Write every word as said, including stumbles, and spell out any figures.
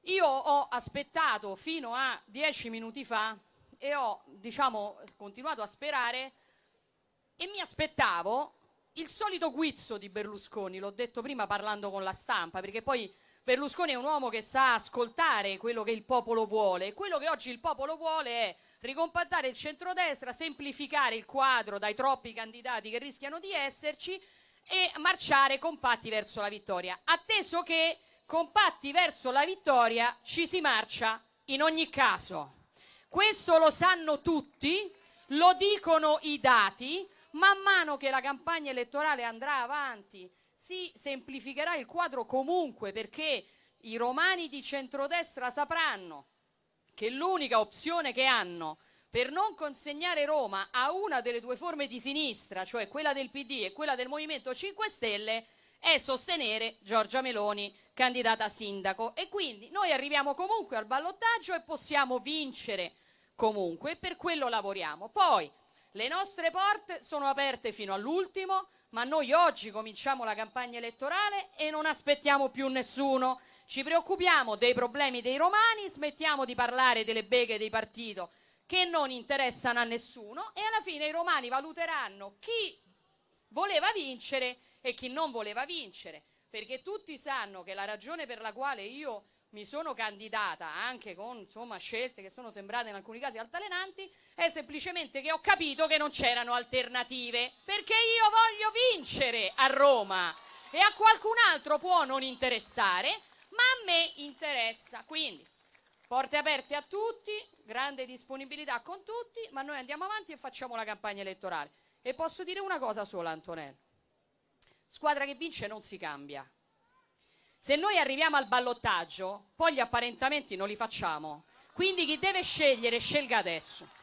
Io ho aspettato fino a dieci minuti fa e ho, diciamo, continuato a sperare e mi aspettavo il solito guizzo di Berlusconi, l'ho detto prima parlando con la stampa, perché poi Berlusconi è un uomo che sa ascoltare quello che il popolo vuole. Quello che oggi il popolo vuole è ricompattare il centrodestra, semplificare il quadro dai troppi candidati che rischiano di esserci e marciare compatti verso la vittoria. Atteso che compatti verso la vittoria ci si marcia in ogni caso. Questo lo sanno tutti, lo dicono i dati. Man mano che la campagna elettorale andrà avanti si semplificherà il quadro comunque, perché i romani di centrodestra sapranno che l'unica opzione che hanno per non consegnare Roma a una delle due forme di sinistra, cioè quella del P D e quella del Movimento cinque Stelle, è sostenere Giorgia Meloni candidata sindaco. E quindi noi arriviamo comunque al ballottaggio e possiamo vincere comunque, e per quello lavoriamo. Poi le nostre porte sono aperte fino all'ultimo, ma noi oggi cominciamo la campagna elettorale e non aspettiamo più nessuno. Ci preoccupiamo dei problemi dei romani, smettiamo di parlare delle beghe dei partiti che non interessano a nessuno e alla fine i romani valuteranno chi voleva vincere e chi non voleva vincere, perché tutti sanno che la ragione per la quale io mi sono candidata, anche con insomma scelte che sono sembrate in alcuni casi altalenanti, è semplicemente che ho capito che non c'erano alternative, perché io voglio vincere a Roma e a qualcun altro può non interessare, ma a me interessa. Quindi porte aperte a tutti, grande disponibilità con tutti, ma noi andiamo avanti e facciamo la campagna elettorale. E posso dire una cosa sola, Antonello: squadra che vince non si cambia. Se noi arriviamo al ballottaggio, poi gli apparentamenti non li facciamo. Quindi chi deve scegliere, scelga adesso.